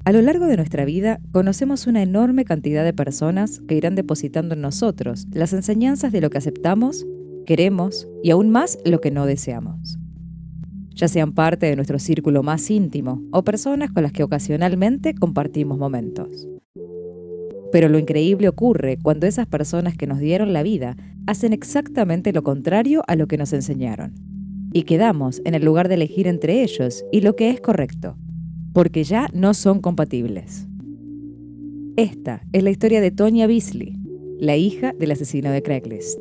A lo largo de nuestra vida, conocemos una enorme cantidad de personas que irán depositando en nosotros las enseñanzas de lo que aceptamos, queremos y aún más lo que no deseamos. Ya sean parte de nuestro círculo más íntimo o personas con las que ocasionalmente compartimos momentos. Pero lo increíble ocurre cuando esas personas que nos dieron la vida hacen exactamente lo contrario a lo que nos enseñaron. Y quedamos en el lugar de elegir entre ellos y lo que es correcto, porque ya no son compatibles. Esta es la historia de Tonya Beasley, la hija del asesino de Craigslist.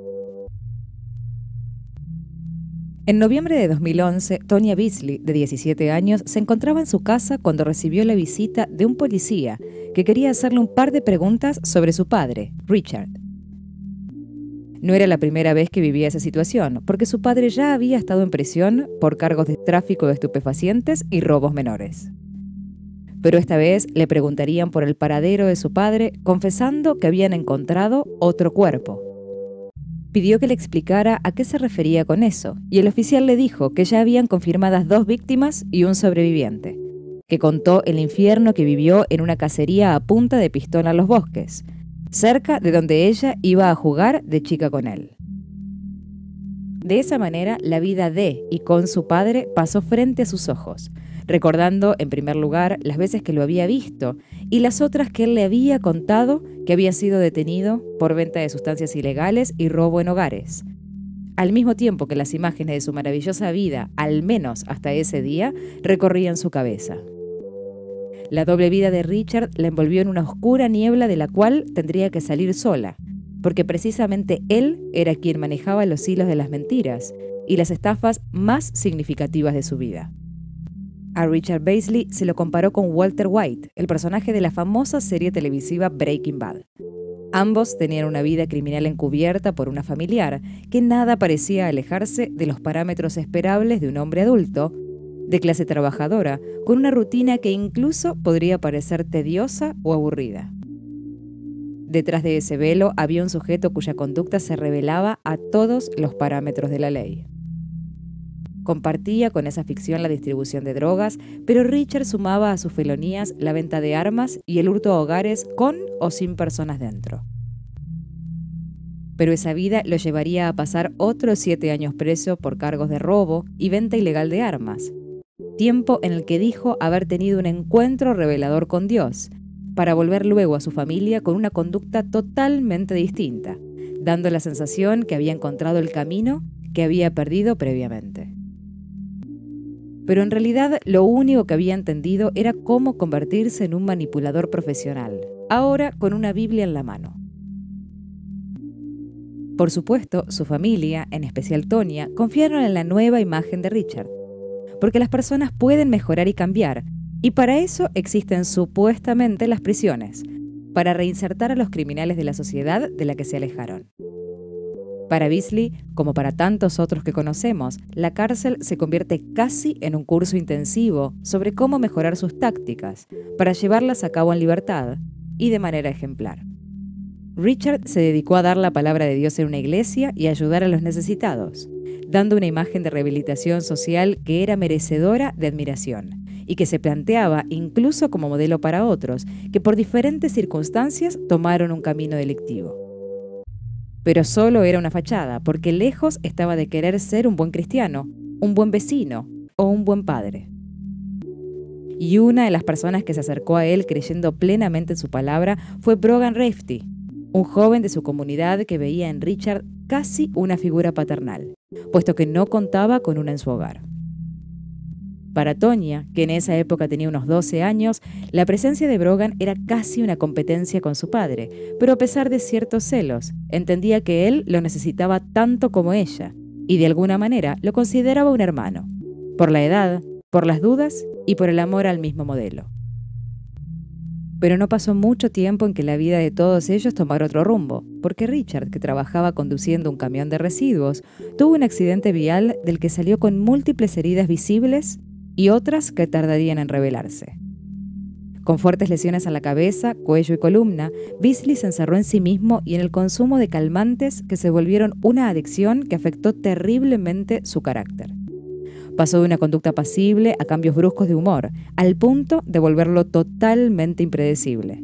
En noviembre de 2011, Tonya Beasley, de 17 años, se encontraba en su casa cuando recibió la visita de un policía que quería hacerle un par de preguntas sobre su padre, Richard. No era la primera vez que vivía esa situación, porque su padre ya había estado en prisión por cargos de tráfico de estupefacientes y robos menores. Pero esta vez le preguntarían por el paradero de su padre, confesando que habían encontrado otro cuerpo. Pidió que le explicara a qué se refería con eso, y el oficial le dijo que ya habían confirmadas 2 víctimas y un sobreviviente, que contó el infierno que vivió en una cacería a punta de pistola en los bosques, cerca de donde ella iba a jugar de chica con él. De esa manera, la vida de y con su padre pasó frente a sus ojos, recordando, en primer lugar, las veces que lo había visto y las otras que él le había contado que había sido detenido por venta de sustancias ilegales y robo en hogares. Al mismo tiempo que las imágenes de su maravillosa vida, al menos hasta ese día, recorrían su cabeza. La doble vida de Richard la envolvió en una oscura niebla de la cual tendría que salir sola, porque precisamente él era quien manejaba los hilos de las mentiras y las estafas más significativas de su vida. A Richard Beasley se lo comparó con Walter White, el personaje de la famosa serie televisiva Breaking Bad. Ambos tenían una vida criminal encubierta por una familiar que nada parecía alejarse de los parámetros esperables de un hombre adulto, de clase trabajadora, con una rutina que incluso podría parecer tediosa o aburrida. Detrás de ese velo había un sujeto cuya conducta se rebelaba a todos los parámetros de la ley. Compartía con esa ficción la distribución de drogas, pero Richard sumaba a sus felonías la venta de armas y el hurto a hogares con o sin personas dentro. Pero esa vida lo llevaría a pasar otros 7 años preso por cargos de robo y venta ilegal de armas, tiempo en el que dijo haber tenido un encuentro revelador con Dios, para volver luego a su familia con una conducta totalmente distinta, dando la sensación que había encontrado el camino que había perdido previamente. Pero en realidad lo único que había entendido era cómo convertirse en un manipulador profesional, ahora con una Biblia en la mano. Por supuesto, su familia, en especial Tonya, confiaron en la nueva imagen de Richard, porque las personas pueden mejorar y cambiar, y para eso existen supuestamente las prisiones, para reinsertar a los criminales de la sociedad de la que se alejaron. Para Beasley, como para tantos otros que conocemos, la cárcel se convierte casi en un curso intensivo sobre cómo mejorar sus tácticas para llevarlas a cabo en libertad y de manera ejemplar. Richard se dedicó a dar la palabra de Dios en una iglesia y a ayudar a los necesitados, dando una imagen de rehabilitación social que era merecedora de admiración y que se planteaba incluso como modelo para otros que por diferentes circunstancias tomaron un camino delictivo. Pero solo era una fachada, porque lejos estaba de querer ser un buen cristiano, un buen vecino o un buen padre. Y una de las personas que se acercó a él creyendo plenamente en su palabra fue Brogan Rafferty, un joven de su comunidad que veía en Richard casi una figura paternal, puesto que no contaba con una en su hogar. Para Tonya, que en esa época tenía unos 12 años, la presencia de Brogan era casi una competencia con su padre, pero a pesar de ciertos celos, entendía que él lo necesitaba tanto como ella, y de alguna manera lo consideraba un hermano, por la edad, por las dudas y por el amor al mismo modelo. Pero no pasó mucho tiempo en que la vida de todos ellos tomara otro rumbo, porque Richard, que trabajaba conduciendo un camión de residuos, tuvo un accidente vial del que salió con múltiples heridas visibles y otras que tardarían en revelarse. Con fuertes lesiones en la cabeza, cuello y columna, Beasley se encerró en sí mismo y en el consumo de calmantes que se volvieron una adicción que afectó terriblemente su carácter. Pasó de una conducta pasible a cambios bruscos de humor, al punto de volverlo totalmente impredecible.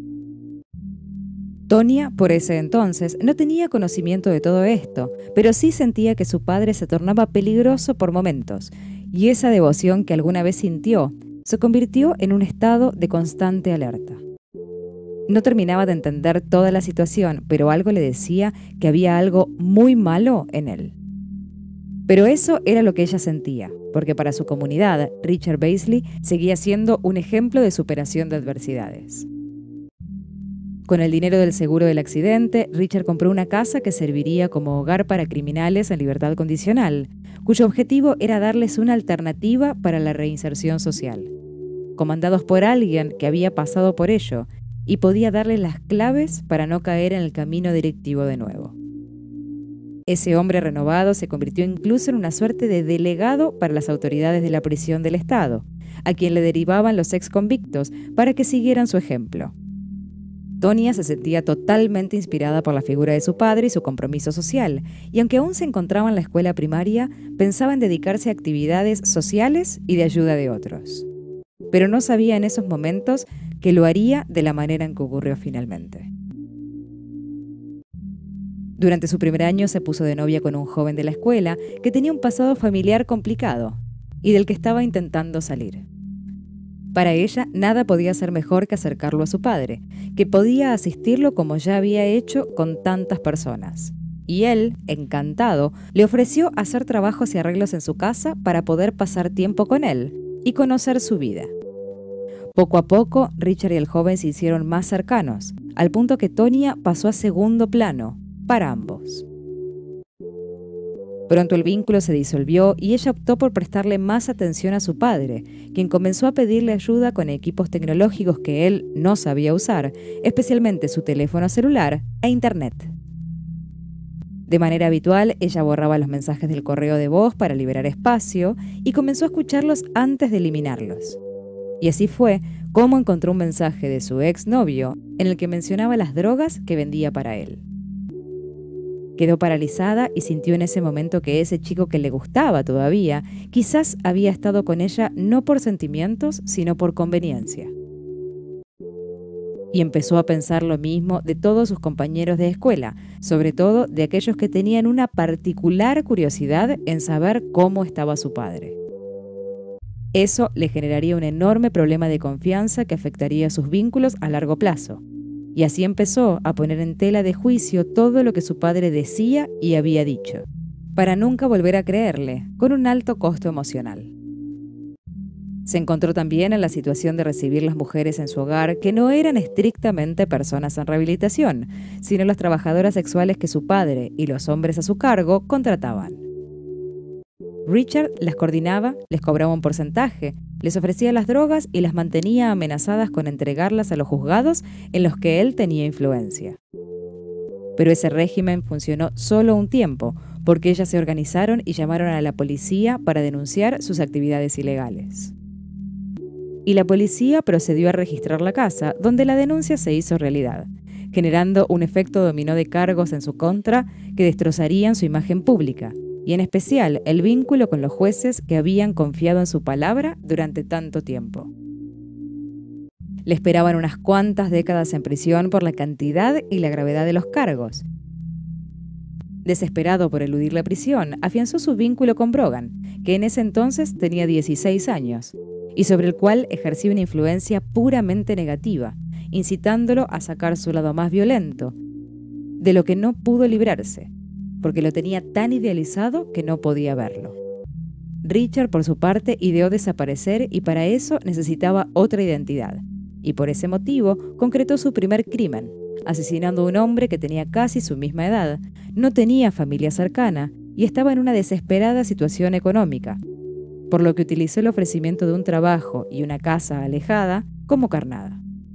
Tonya, por ese entonces, no tenía conocimiento de todo esto, pero sí sentía que su padre se tornaba peligroso por momentos, y esa devoción que alguna vez sintió se convirtió en un estado de constante alerta. No terminaba de entender toda la situación, pero algo le decía que había algo muy malo en él. Pero eso era lo que ella sentía, porque para su comunidad, Richard Beasley seguía siendo un ejemplo de superación de adversidades. Con el dinero del seguro del accidente, Richard compró una casa que serviría como hogar para criminales en libertad condicional, cuyo objetivo era darles una alternativa para la reinserción social, comandados por alguien que había pasado por ello y podía darles las claves para no caer en el camino directivo de nuevo. Ese hombre renovado se convirtió incluso en una suerte de delegado para las autoridades de la prisión del Estado, a quien le derivaban los exconvictos para que siguieran su ejemplo. Tonya se sentía totalmente inspirada por la figura de su padre y su compromiso social, y aunque aún se encontraba en la escuela primaria, pensaba en dedicarse a actividades sociales y de ayuda de otros. Pero no sabía en esos momentos que lo haría de la manera en que ocurrió finalmente. Durante su primer año se puso de novia con un joven de la escuela que tenía un pasado familiar complicado y del que estaba intentando salir. Para ella, nada podía ser mejor que acercarlo a su padre, que podía asistirlo como ya había hecho con tantas personas. Y él, encantado, le ofreció hacer trabajos y arreglos en su casa para poder pasar tiempo con él y conocer su vida. Poco a poco, Richard y el joven se hicieron más cercanos, al punto que Tonya pasó a segundo plano para ambos. Pronto el vínculo se disolvió y ella optó por prestarle más atención a su padre, quien comenzó a pedirle ayuda con equipos tecnológicos que él no sabía usar, especialmente su teléfono celular e internet. De manera habitual, ella borraba los mensajes del correo de voz para liberar espacio y comenzó a escucharlos antes de eliminarlos. Y así fue como encontró un mensaje de su exnovio en el que mencionaba las drogas que vendía para él. Quedó paralizada y sintió en ese momento que ese chico que le gustaba todavía, quizás había estado con ella no por sentimientos, sino por conveniencia. Y empezó a pensar lo mismo de todos sus compañeros de escuela, sobre todo de aquellos que tenían una particular curiosidad en saber cómo estaba su padre. Eso le generaría un enorme problema de confianza que afectaría sus vínculos a largo plazo. Y así empezó a poner en tela de juicio todo lo que su padre decía y había dicho, para nunca volver a creerle, con un alto costo emocional. Se encontró también en la situación de recibir las mujeres en su hogar que no eran estrictamente personas en rehabilitación, sino las trabajadoras sexuales que su padre y los hombres a su cargo contrataban. Richard las coordinaba, les cobraba un porcentaje, les ofrecía las drogas y las mantenía amenazadas con entregarlas a los juzgados en los que él tenía influencia. Pero ese régimen funcionó solo un tiempo, porque ellas se organizaron y llamaron a la policía para denunciar sus actividades ilegales. Y la policía procedió a registrar la casa, donde la denuncia se hizo realidad, generando un efecto dominó de cargos en su contra que destrozarían su imagen pública, y en especial el vínculo con los jueces que habían confiado en su palabra durante tanto tiempo. Le esperaban unas cuantas décadas en prisión por la cantidad y la gravedad de los cargos. Desesperado por eludir la prisión, afianzó su vínculo con Brogan, que en ese entonces tenía 16 años, y sobre el cual ejercía una influencia puramente negativa, incitándolo a sacar su lado más violento, de lo que no pudo librarse, porque lo tenía tan idealizado que no podía verlo. Richard, por su parte, ideó desaparecer y para eso necesitaba otra identidad, y por ese motivo concretó su primer crimen, asesinando a un hombre que tenía casi su misma edad, no tenía familia cercana y estaba en una desesperada situación económica, por lo que utilizó el ofrecimiento de un trabajo y una casa alejada como carnada.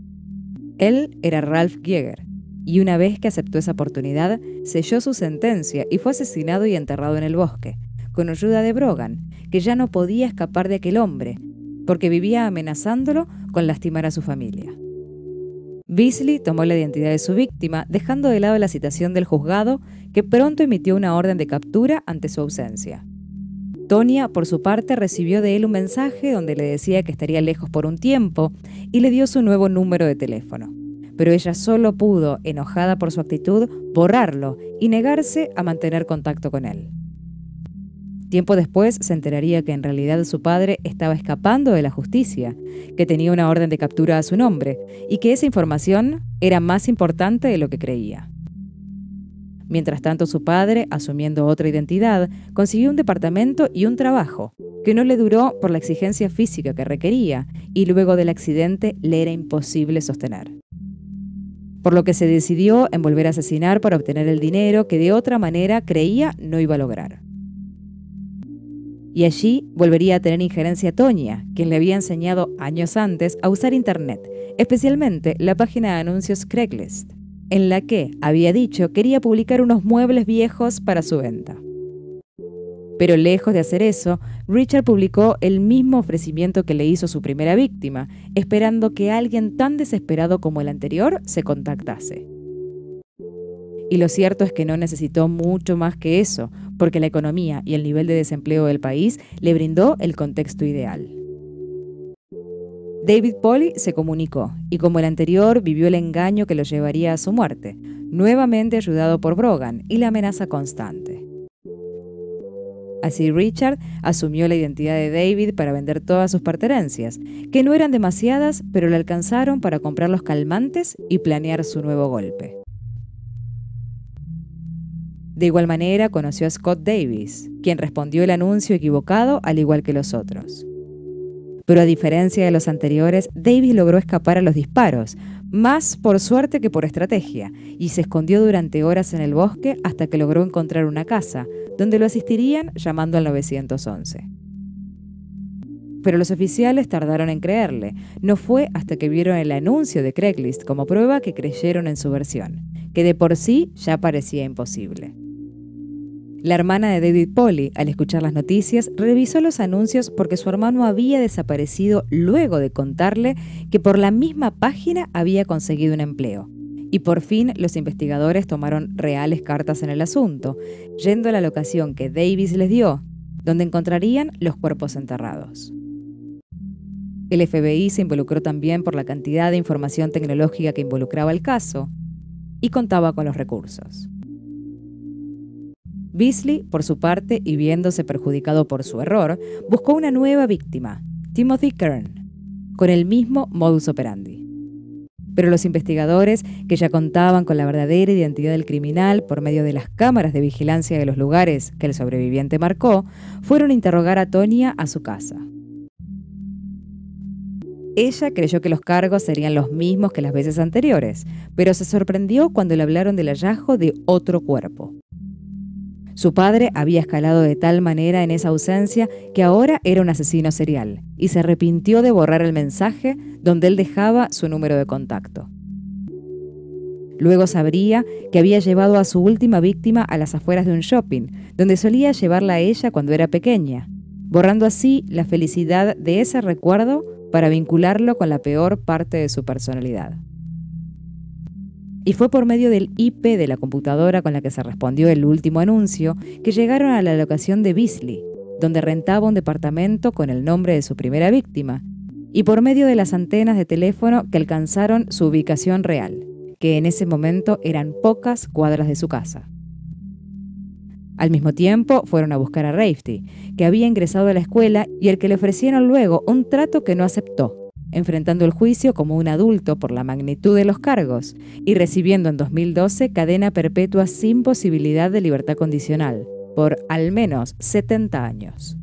Él era Ralph Gieger, y una vez que aceptó esa oportunidad, selló su sentencia y fue asesinado y enterrado en el bosque, con ayuda de Brogan, que ya no podía escapar de aquel hombre, porque vivía amenazándolo con lastimar a su familia. Beasley tomó la identidad de su víctima, dejando de lado la citación del juzgado, que pronto emitió una orden de captura ante su ausencia. Tonya, por su parte, recibió de él un mensaje donde le decía que estaría lejos por un tiempo y le dio su nuevo número de teléfono. Pero ella solo pudo, enojada por su actitud, borrarlo y negarse a mantener contacto con él. Tiempo después se enteraría que en realidad su padre estaba escapando de la justicia, que tenía una orden de captura a su nombre y que esa información era más importante de lo que creía. Mientras tanto, su padre, asumiendo otra identidad, consiguió un departamento y un trabajo, que no le duró por la exigencia física que requería, y luego del accidente le era imposible sostener. Por lo que se decidió en volver a asesinar para obtener el dinero que de otra manera creía no iba a lograr. Y allí volvería a tener injerencia Tonya, quien le había enseñado años antes a usar Internet, especialmente la página de anuncios Craigslist, en la que, había dicho, quería publicar unos muebles viejos para su venta. Pero lejos de hacer eso, Richard publicó el mismo ofrecimiento que le hizo su primera víctima, esperando que alguien tan desesperado como el anterior se contactase. Y lo cierto es que no necesitó mucho más que eso, porque la economía y el nivel de desempleo del país le brindó el contexto ideal. David Polly se comunicó y, como el anterior, vivió el engaño que lo llevaría a su muerte, nuevamente ayudado por Brogan y la amenaza constante. Así Richard asumió la identidad de David para vender todas sus pertenencias, que no eran demasiadas, pero le alcanzaron para comprar los calmantes y planear su nuevo golpe. De igual manera conoció a Scott Davis, quien respondió el anuncio equivocado al igual que los otros. Pero a diferencia de los anteriores, Davis logró escapar a los disparos, más por suerte que por estrategia, y se escondió durante horas en el bosque hasta que logró encontrar una casa, donde lo asistirían llamando al 911. Pero los oficiales tardaron en creerle. No fue hasta que vieron el anuncio de Craigslist como prueba que creyeron en su versión, que de por sí ya parecía imposible. La hermana de David Polly, al escuchar las noticias, revisó los anuncios porque su hermano había desaparecido luego de contarle que por la misma página había conseguido un empleo. Y por fin los investigadores tomaron reales cartas en el asunto, yendo a la locación que Davis les dio, donde encontrarían los cuerpos enterrados. El FBI se involucró también por la cantidad de información tecnológica que involucraba el caso y contaba con los recursos. Beasley, por su parte, y viéndose perjudicado por su error, buscó una nueva víctima, Timothy Kern, con el mismo modus operandi. Pero los investigadores, que ya contaban con la verdadera identidad del criminal por medio de las cámaras de vigilancia de los lugares que el sobreviviente marcó, fueron a interrogar a Tonya a su casa. Ella creyó que los cargos serían los mismos que las veces anteriores, pero se sorprendió cuando le hablaron del hallazgo de otro cuerpo. Su padre había escalado de tal manera en esa ausencia que ahora era un asesino serial y se arrepintió de borrar el mensaje donde él dejaba su número de contacto. Luego sabría que había llevado a su última víctima a las afueras de un shopping, donde solía llevarla a ella cuando era pequeña, borrando así la felicidad de ese recuerdo para vincularlo con la peor parte de su personalidad. Y fue por medio del IP de la computadora con la que se respondió el último anuncio que llegaron a la locación de Beasley, donde rentaba un departamento con el nombre de su primera víctima, y por medio de las antenas de teléfono que alcanzaron su ubicación real, que en ese momento eran pocas cuadras de su casa. Al mismo tiempo fueron a buscar a Rafferty, que había ingresado a la escuela y al que le ofrecieron luego un trato que no aceptó, enfrentando el juicio como un adulto por la magnitud de los cargos y recibiendo en 2012 cadena perpetua sin posibilidad de libertad condicional, por al menos 70 años.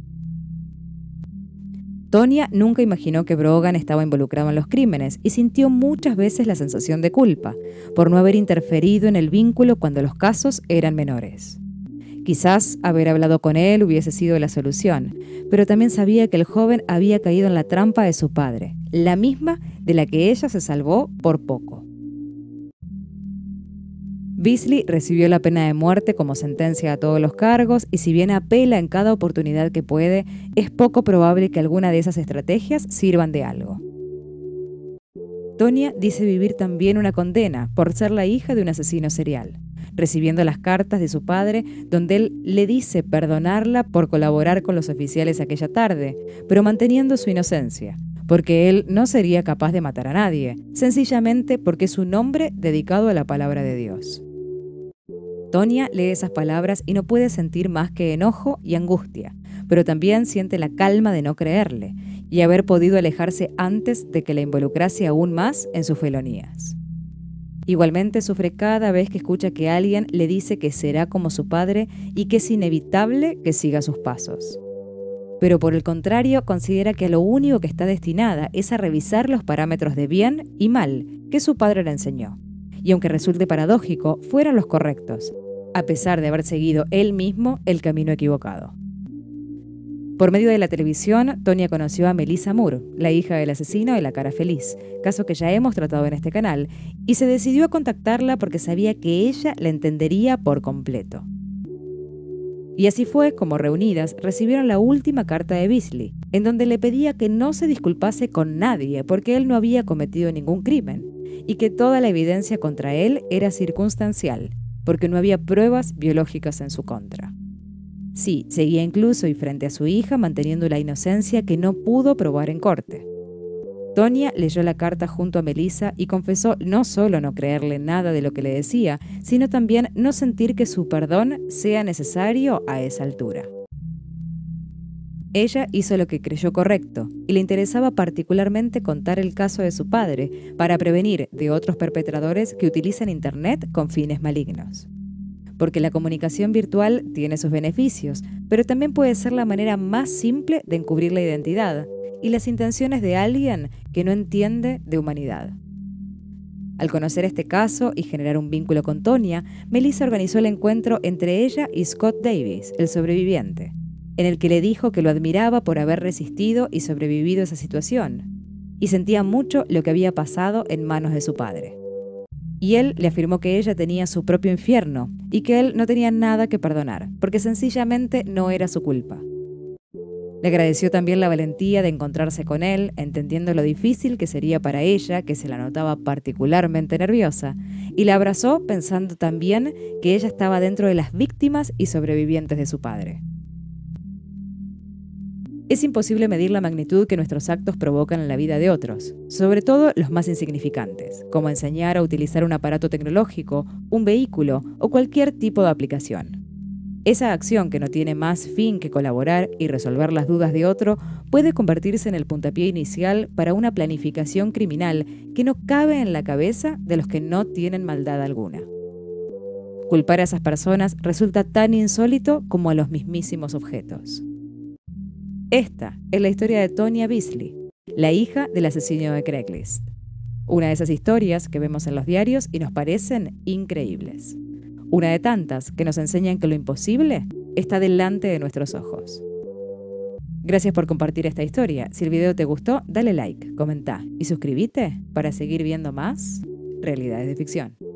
Tonya nunca imaginó que Brogan estaba involucrado en los crímenes y sintió muchas veces la sensación de culpa por no haber interferido en el vínculo cuando los casos eran menores. Quizás haber hablado con él hubiese sido la solución, pero también sabía que el joven había caído en la trampa de su padre, la misma de la que ella se salvó por poco. Beasley recibió la pena de muerte como sentencia a todos los cargos y si bien apela en cada oportunidad que puede, es poco probable que alguna de esas estrategias sirvan de algo. Tonya dice vivir también una condena por ser la hija de un asesino serial. recibiendo las cartas de su padre donde él le dice perdonarla por colaborar con los oficiales aquella tarde, pero manteniendo su inocencia, porque él no sería capaz de matar a nadie, sencillamente porque es un hombre dedicado a la palabra de Dios. Tonya lee esas palabras y no puede sentir más que enojo y angustia, pero también siente la calma de no creerle y haber podido alejarse antes de que la involucrase aún más en sus felonías. Igualmente sufre cada vez que escucha que alguien le dice que será como su padre y que es inevitable que siga sus pasos. Pero por el contrario, considera que lo único que está destinada es a revisar los parámetros de bien y mal que su padre le enseñó. Y aunque resulte paradójico, fueron los correctos, a pesar de haber seguido él mismo el camino equivocado. Por medio de la televisión, Tonya conoció a Melissa Moore, la hija del asesino de La Cara Feliz, caso que ya hemos tratado en este canal, y se decidió a contactarla porque sabía que ella la entendería por completo. Y así fue como reunidas recibieron la última carta de Beasley, en donde le pedía que no se disculpase con nadie porque él no había cometido ningún crimen, y que toda la evidencia contra él era circunstancial, porque no había pruebas biológicas en su contra. Sí, seguía incluso y frente a su hija manteniendo la inocencia que no pudo probar en corte. Tonya leyó la carta junto a Melissa y confesó no solo no creerle nada de lo que le decía, sino también no sentir que su perdón sea necesario a esa altura. Ella hizo lo que creyó correcto y le interesaba particularmente contar el caso de su padre para prevenir de otros perpetradores que utilizan Internet con fines malignos. Porque la comunicación virtual tiene sus beneficios, pero también puede ser la manera más simple de encubrir la identidad y las intenciones de alguien que no entiende de humanidad. Al conocer este caso y generar un vínculo con Tonya, Melissa organizó el encuentro entre ella y Scott Davis, el sobreviviente, en el que le dijo que lo admiraba por haber resistido y sobrevivido esa situación, y sentía mucho lo que había pasado en manos de su padre. Y él le afirmó que ella tenía su propio infierno y que él no tenía nada que perdonar, porque sencillamente no era su culpa. Le agradeció también la valentía de encontrarse con él, entendiendo lo difícil que sería para ella, que se la notaba particularmente nerviosa, y la abrazó pensando también que ella estaba dentro de las víctimas y sobrevivientes de su padre. Es imposible medir la magnitud que nuestros actos provocan en la vida de otros, sobre todo los más insignificantes, como enseñar a utilizar un aparato tecnológico, un vehículo o cualquier tipo de aplicación. Esa acción que no tiene más fin que colaborar y resolver las dudas de otro puede convertirse en el puntapié inicial para una planificación criminal que no cabe en la cabeza de los que no tienen maldad alguna. Culpar a esas personas resulta tan insólito como a los mismísimos objetos. Esta es la historia de Tonya Beasley, la hija del asesino de Craigslist. Una de esas historias que vemos en los diarios y nos parecen increíbles. Una de tantas que nos enseñan que lo imposible está delante de nuestros ojos. Gracias por compartir esta historia. Si el video te gustó, dale like, comenta y suscríbete para seguir viendo más realidades de ficción.